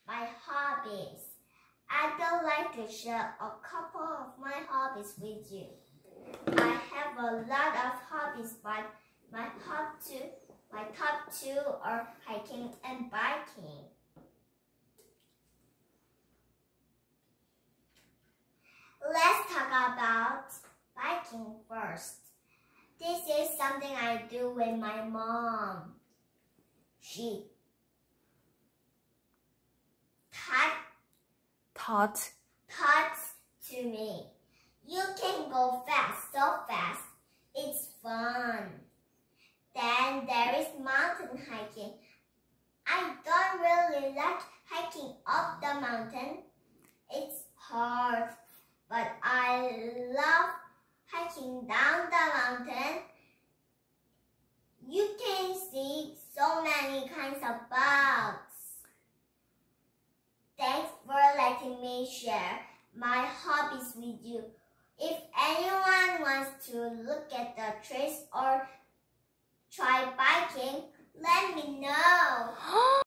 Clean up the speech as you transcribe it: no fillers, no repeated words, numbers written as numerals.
my hobbies. I'd like to share a couple of my hobbies with you. I have a lot of hobbies, but my top two are hiking and biking. Let's talk about biking first. This is something I do with my mom. She taught to me. You can go fast, so fast. It's fun. Then there is mountain hiking. I don't really like hiking up the mountain. It's hard, but I love hiking down the mountain. You can see so many kinds of bugs. Thanks for letting me share my hobbies with you. If anyone wants to look at the trees or